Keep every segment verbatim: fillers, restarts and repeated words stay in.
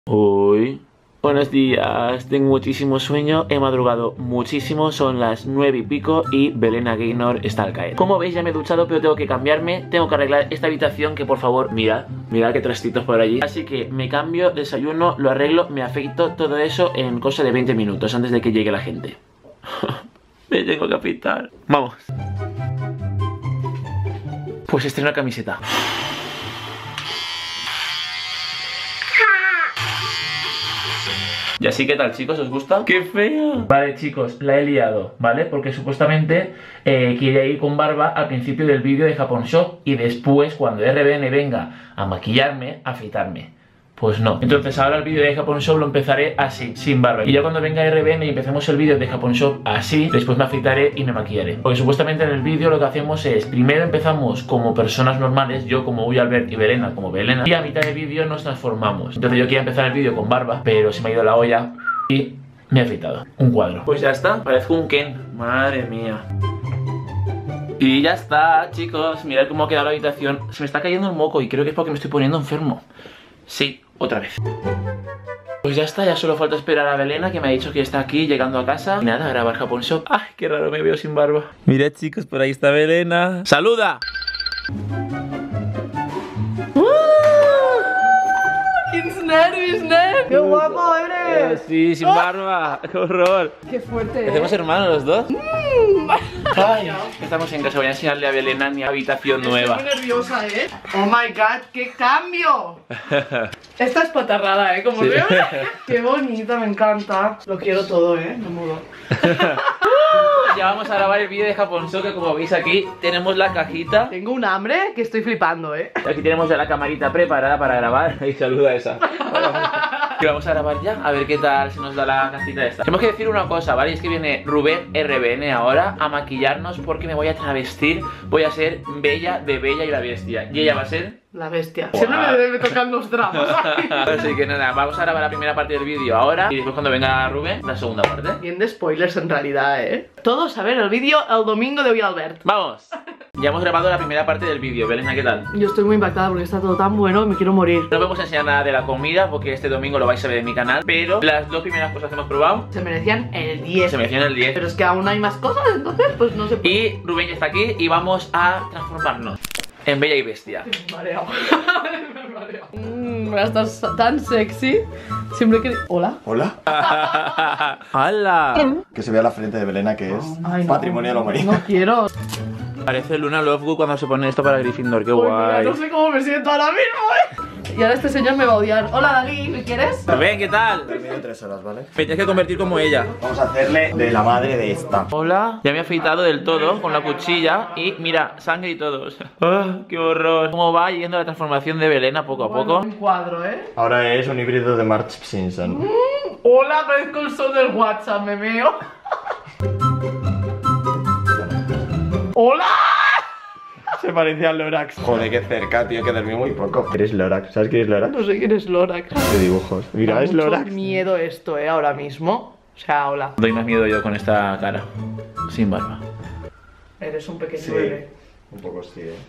Uy. Buenos días, tengo muchísimo sueño, he madrugado muchísimo, son las nueve y pico y Belena Gaynor está al caer. Como veis ya me he duchado, pero tengo que cambiarme, tengo que arreglar esta habitación que por favor, mirad, mirad qué trastitos por allí. Así que me cambio, desayuno, lo arreglo, me afeito, todo eso en cosa de veinte minutos antes de que llegue la gente. Me tengo que afeitar. Vamos. Pues estreno camiseta. Y así, ¿qué tal, chicos? ¿Os gusta? ¡Qué fea! Vale, chicos, la he liado, ¿vale? Porque supuestamente eh, quería ir con barba al principio del vídeo de Japón Shop y después, cuando R B N venga a maquillarme, a afeitarme. Pues no. Entonces ahora el vídeo de Japón Shop lo empezaré así, sin barba. Y ya cuando venga R B N y empecemos el vídeo de Japón Shop así, después me afeitaré y me maquillaré. Porque supuestamente en el vídeo lo que hacemos es, primero empezamos como personas normales, yo como Uy Albert y Belena como Belena, y a mitad del vídeo nos transformamos. Entonces yo quería empezar el vídeo con barba, pero se me ha ido la olla y me he afeitado. Un cuadro. Pues ya está, parezco un Ken. Madre mía. Y ya está, chicos. Mirad cómo ha quedado la habitación. Se me está cayendo el moco y creo que es porque me estoy poniendo enfermo. Sí, otra vez. Pues ya está, ya solo falta esperar a Belena, que me ha dicho que está aquí llegando a casa. Y nada, a grabar Japón Shop. Ay, qué raro me veo sin barba. Mirad, chicos, por ahí está Belena. ¡Saluda! ¡Qué nervios, nen! ¡Qué guapo eres! Eh, sí, sin barba. ¡Qué horror! ¡Qué fuerte! ¿Hacemos ¿eh? hermanos los dos? Mm. Ay, estamos en casa, voy a enseñarle a Belena mi habitación nueva. Estoy muy nerviosa, ¿eh? ¡Oh my god! ¡Qué cambio! Esta es patarrada, ¿eh? Como sí. veo. ¡Qué bonita! Me encanta. Lo quiero todo, ¿eh? Me mudo. Ya vamos a grabar el vídeo de Japón Shop, que como veis aquí tenemos la cajita. Tengo un hambre que estoy flipando, ¿eh? Aquí tenemos ya la camarita preparada para grabar. Y saluda a esa. Y vamos a grabar ya, a ver qué tal se nos da la cajita esta. Tenemos que decir una cosa, ¿vale? Y es que viene Rubén R B N ahora a maquillarnos porque me voy a travestir. Voy a ser Bella de Bella y la Bestia. Y ella va a ser... La bestia. Wow. Siempre me, me tocan los dramas. Así que nada, vamos a grabar la primera parte del vídeo ahora. Y después cuando venga Rubén, la segunda parte. Bien de spoilers en realidad, ¿eh? Todos a ver el vídeo el domingo de Uy Albert. ¡Vamos! Ya hemos grabado la primera parte del vídeo. Belena, ¿qué tal? Yo estoy muy impactada porque está todo tan bueno y me quiero morir. No vamos a enseñar nada de la comida porque este domingo lo vais a ver en mi canal. Pero las dos primeras cosas que hemos probado Se merecían el diez. se merecían el diez. Pero es que aún hay más cosas, entonces pues no se puede. Y Rubén ya está aquí y vamos a transformarnos en Bella y Bestia. Me mareo. Me mareo. Mmm, estás tan sexy. Siempre que... ¿Hola? Hola. ¡Hala! Que se vea la frente de Belena, que es Ay, no. patrimonio de la humanidad. No quiero. Parece Luna Lovegood cuando se pone esto para Gryffindor, qué Uy, mira, guay. no sé cómo me siento ahora mismo, eh. Y ahora este señor me va a odiar. Hola, Dalí, ¿me quieres? Rubén, ¿qué tal? Termino en tres horas, ¿vale? Me tienes que convertir como ella. Vamos a hacerle de la madre de esta. Hola. Ya me he afeitado del todo con la cuchilla y mira, sangre y todo. ¡Ah, qué horror! ¿Cómo va yendo la transformación de Belena poco a Bueno, poco? un cuadro, ¿eh? Ahora es un híbrido de Marge Simpson. Mm, hola, parezco el sol del WhatsApp, me veo. ¡Hola! Se parecía a Lorax. Joder, qué cerca, tío, que dormí muy poco. Eres Lorax, ¿sabes quién es Lorax? No sé quién es Lorax. De dibujos. Mira, Da es mucho Lorax. miedo esto, eh, ahora mismo. O sea, hola. Doy más miedo yo con esta cara. Sin barba. Eres un pequeño Sí. bebé. Un poco sí, eh.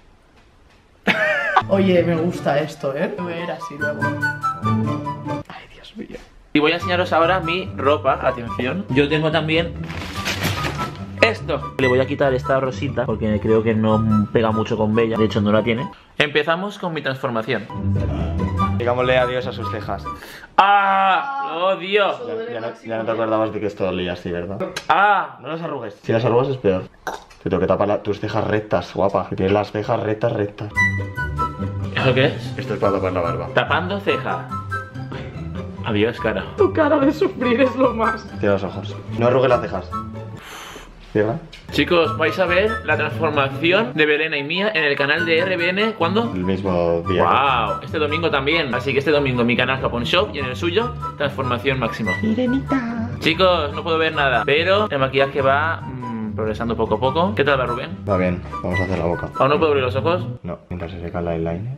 Oye, me gusta esto, ¿eh? Voy a ir así luego. Ay, Dios mío. Y voy a enseñaros ahora mi ropa. Atención. Yo tengo también esto. Le voy a quitar esta rosita porque creo que no pega mucho con Bella. De hecho, no la tiene. Empezamos con mi transformación. Digámosle adiós a sus cejas. ¡Ah! ¡Lo odio! Ya, ya no, ya no te acordabas de que esto dolía así, ¿verdad? ¡Ah! No las arrugues. Si las arrugas es peor. Te tengo que tapar la- tus cejas rectas, guapa. Que tienes las cejas rectas, rectas. ¿Eso qué es? Esto es para tapar la barba. Tapando ceja. Adiós, cara. Tu cara de sufrir es lo más. Cierra los ojos. No arrugues las cejas. Cierra. Chicos, vais a ver la transformación de Belena y mía en el canal de R B N. ¿Cuándo? El mismo día. ¡Wow! Este domingo también. Así que este domingo en mi canal Japón Shop y en el suyo, transformación máxima. Sirenita. Chicos, no puedo ver nada, pero el maquillaje va mmm, progresando poco a poco. ¿Qué tal va, Rubén? Va bien, vamos a hacer la boca. ¿Aún no puedo abrir los ojos? No, mientras se seca el eyeliner.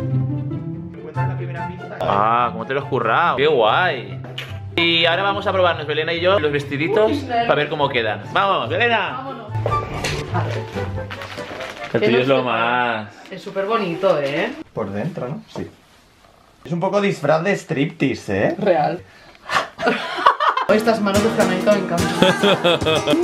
Ah, ¿cómo te lo has currado? ¡Qué guay! Y ahora vamos a probarnos, Belena y yo, los vestiditos para ver cómo quedan. ¡Vamos, Belena! Vámonos. A ver. El ¿Qué tuyo nos es lo prepara? más. Es súper bonito, ¿eh? Por dentro, ¿no? Sí. Es un poco disfraz de striptease, ¿eh? Real. Estas manos de flamenco me encantan.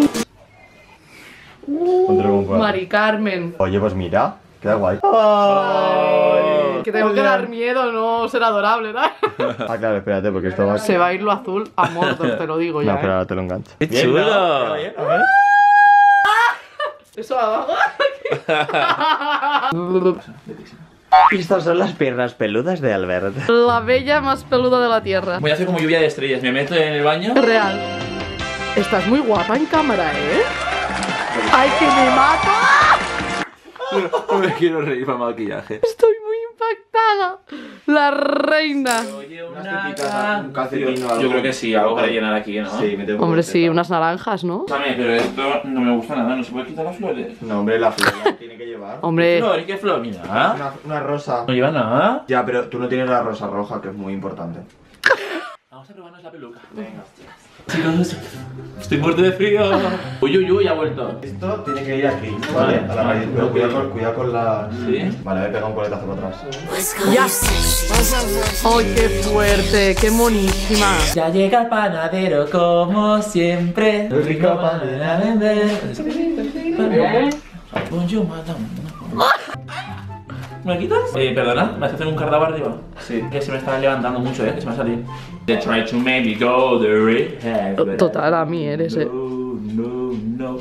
Mari Carmen. Oye, pues mira, queda guay. Ay, que tengo que dar miedo, no ser adorable, ¿no? Ah, claro, espérate, porque esto va a... Se va a ir lo azul a Mordor, te lo digo ya. No, pero ¿eh? ahora te lo engancho. ¡Qué Bien, chulo! ¿no? Bien, a ver. Eso abajo. Estas son las piernas peludas de Albert. La bella más peluda de la tierra. Voy a hacer como lluvia de estrellas. Me meto en el baño. Real. Estás muy guapa en cámara, ¿eh? ¡Ay, que me mato! No me quiero reír para maquillaje. Estoy muy impactada. La reina. Oye, una un calcetín o algo. Yo creo que sí, algo para llenar aquí, ¿no? Sí, me tengo Hombre, que sí, meter. unas naranjas, ¿no? Escúchame, pero esto no me gusta nada. ¿No se puede quitar las flores? No, hombre, la flor la tiene que llevar. Hombre, Flor, ¿qué flor? Mira. Una, una rosa. No lleva nada. Ya, pero tú no tienes la rosa roja, que es muy importante. Vamos a probarnos la peluca. Venga. Chicos, estoy muerto de frío. Uy, uy, uy, ha vuelto. Esto tiene que ir aquí, ¿vale? A la raíz. Pero cuidado con, cuidado con la... ¿Sí? Vale, me he pegado un coletazo para atrás. ya. ¡Ay, qué fuerte! ¡Qué monísima! Ya llega el panadero como siempre. El rico panadero. Bonjour, madame. ¿Me la quitas? Eh, perdona, ¿me has hecho un cardado arriba? Sí. Que se me está levantando mucho, eh, que se me ha salido. They try to make me go the rehab, but Total, a mí eres, eh. No, no, no.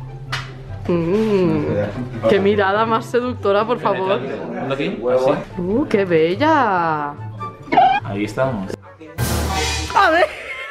Mm, ¡Qué mirada más seductora, por favor! ¿Dónde aquí? Huevo. Así. ¡Uh, qué bella! Ahí estamos. A ver.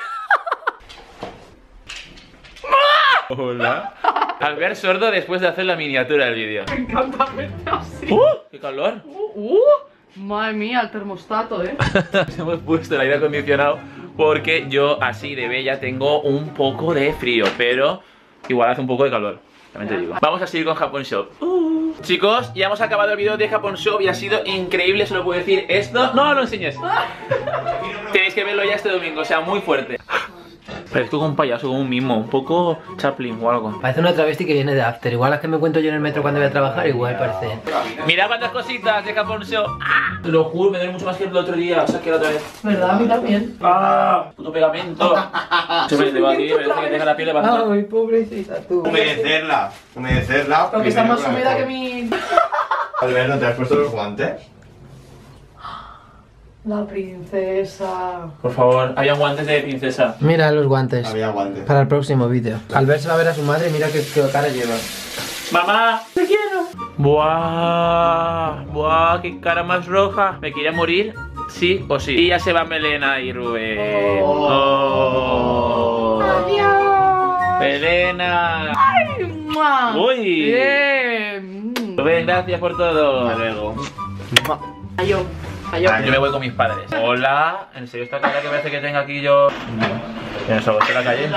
Hola. Al ver sordo después de hacer la miniatura del vídeo. Me encanta verte así. ¡Uh! ¡Qué calor! Uh, uh, madre mía, el termostato, ¿eh? Hemos puesto el aire acondicionado porque yo así de bella tengo un poco de frío, pero igual hace un poco de calor, también te digo. Vamos a seguir con Japón Shop. Uh. Chicos, ya hemos acabado el vídeo de Japón Shop y ha sido increíble, solo puedo decir esto. No, no lo enseñes. Tenéis que verlo ya este domingo, o sea, muy fuerte. Parezco como un payaso, como un mimo, un poco Chaplin o algo. Parece una travesti que viene de After. Igual las que me cuento yo en el metro cuando voy a trabajar, igual parece. Mirad cuántas cositas de Japón Shop. ¡Ah! Te lo juro, me duele mucho más que el otro día, o sea, que la otra vez. ¿Verdad? A mí también. ¡Ah! Puto pegamento. Se me te va a ti, me parece que tenga la piel levantada. Ay, pobrecita tú. Humedecerla. Humedecerla. Porque está primero más con húmeda que alcohol. mi... Albert, ¿no te has puesto los guantes? La princesa. Por favor, había guantes de princesa. Mira los guantes. Había guantes. Para el próximo vídeo. Al ver se va a ver a su madre, mira qué, qué cara lleva. ¡Mamá! ¡Te quiero! ¡Buah! ¡Buah! ¡Qué cara más roja! ¿Me quiere morir? Sí o sí. Y ya se va Melena y Rubén. Oh. Oh. ¡Adiós! ¡Melena! ¡Ay, mua! ¡Uy! ¡Bien! Rubén, gracias por todo. Hasta luego. Ayo. Ayo. Yo me voy con mis padres. Hola. ¿En serio esta cara que parece que tenga aquí yo? ¿En el sabor de la calle?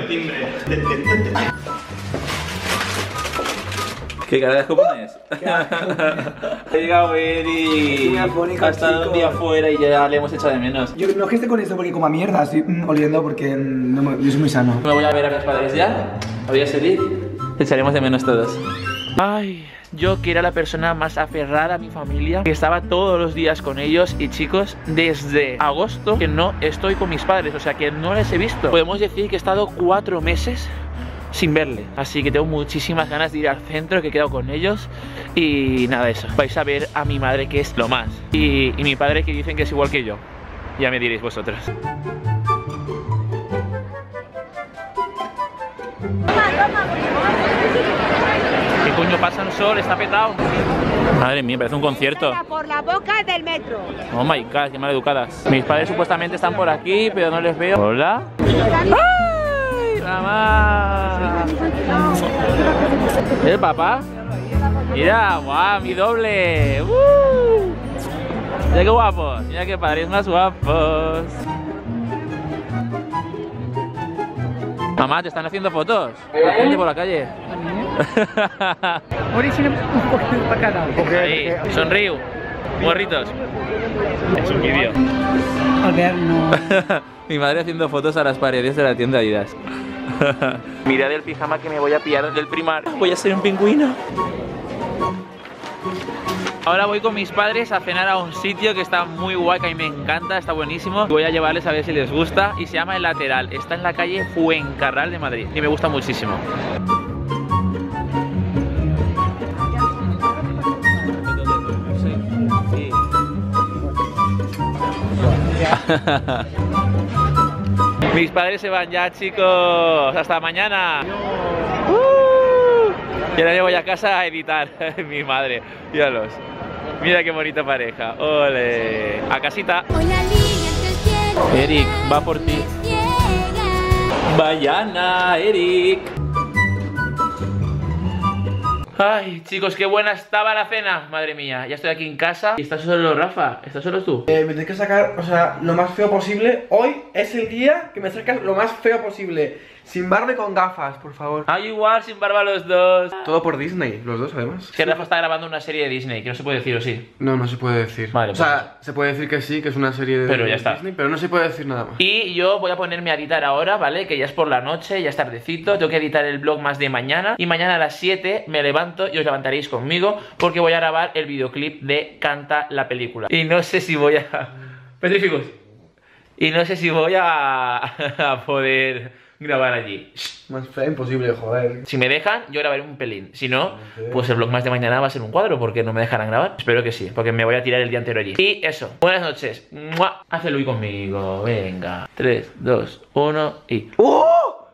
¿Qué cara de asco pones? Ha llegado Eri. Ha estado un día fuera y ya le hemos echado de menos. Yo no es que esté con esto porque coma mierda, estoy mm, oliendo porque mm, no me- yo soy muy sano. Me voy a ver a mis padres ya. Voy a salir. Te echaremos de menos todos. Ay, yo que era la persona más aferrada a mi familia, que estaba todos los días con ellos. Y chicos, desde agosto que no estoy con mis padres, o sea que no les he visto. Podemos decir que he estado cuatro meses sin verle, así que tengo muchísimas ganas de ir al centro, que he quedado con ellos. Y nada, eso, vais a ver a mi madre, que es lo más, y, y mi padre, que dicen que es igual que yo. Ya me diréis vosotros. ¿Qué coño pasa en Sol? Está petado. Madre mía, parece un concierto. Por la boca del metro. Oh my god, qué mal educadas. Mis padres supuestamente están por aquí, pero no les veo. Hola. ¡Ay, mamá! ¿El papá? Mira, guau, mi doble. ¡Uh! Mira qué guapos, mira qué padres más guapos. Mamá, ¿te están haciendo fotos? La gente por la calle. Ahí, sonrío. Morritos. Es un vídeo. A ver, no. Mi madre haciendo fotos a las paredes de la tienda Adidas. Mirad el pijama que me voy a pillar del Primar. Voy a ser un pingüino. Ahora voy con mis padres a cenar a un sitio que está muy guay, que a mí me encanta, está buenísimo. Voy a llevarles a ver si les gusta y se llama El Lateral. Está en la calle Fuencarral de Madrid y me gusta muchísimo. Mis padres se van ya, chicos. Hasta mañana. Uh, y ahora me voy a casa a editar. Mi madre, míralos. Mira qué bonita pareja. Ole. A casita. Eric, va por ti. Vayana, Eric. Ay, chicos, qué buena estaba la cena. Madre mía, ya estoy aquí en casa. ¿Y estás solo, Rafa? ¿Estás solo tú? Eh, me tienes que sacar, o sea, lo más feo posible. Hoy es el día que me sacas lo más feo posible. Sin barba y con gafas, por favor. Ah, igual, sin barba los dos. Todo por Disney, los dos además. Es que Rafa está grabando una serie de Disney, que no se puede decir, ¿o sí? No, no se puede decir. Vale, o sea, pues. se puede decir que sí, que es una serie de Pero ya está. Disney, pero no se puede decir nada más. Y yo voy a ponerme a editar ahora, ¿vale? Que ya es por la noche, ya es tardecito. Tengo que editar el vlog más de mañana. Y mañana a las siete me levanto y os levantaréis conmigo, porque voy a grabar el videoclip de Canta la película. Y no sé si voy a... Petríficos. Y no sé si voy a, a poder grabar allí. Más feo imposible, joder. Si me dejan, yo grabaré un pelín. Si no, pues el vlog más de mañana va a ser un cuadro, porque no me dejarán grabar. Espero que sí, porque me voy a tirar el día entero allí. Y eso, buenas noches. ¡Mua! Hazlo y conmigo, venga. tres, dos, uno y... ¡Oh!